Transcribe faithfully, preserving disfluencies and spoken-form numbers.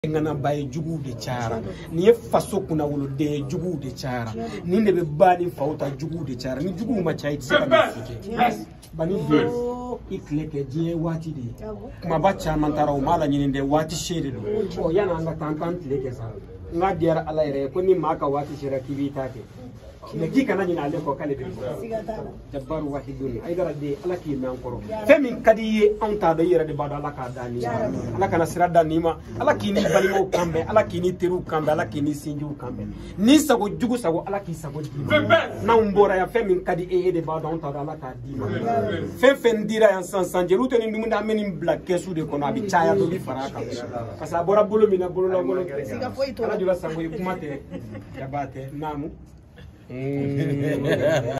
ngana baye jugu de cara ni ye faso kuna wolo de jugu de cara ni ne be bani fawta jugu de cara ni jugu ma chay tse bani be ikleke je wati de kuma bacha mantara o mala nyini de wati shede do o yana nga tantan tleke sa nga diara ala ire ko ni maka wati shira kibita ke ne jika na nyina ale ko kale de jabbar wahidun ay dara de ala ki me ankoro femi kadi anta do yere de bado ala ka dani ala kana sira dani ma ala ki ni balimo kambe ala ki ni teru kambe ala ki ni sinju kambe ni sago jugu sago ala ki sago di na umbora ya femi kadi e de bado anta do ala ka di ma fe fen dira yan san san jeru to ni dum da meni black kesu de kono abi chaya do bi faraka kasa bora bolo mina bolo la bolo ala jula sago kumate yabate namu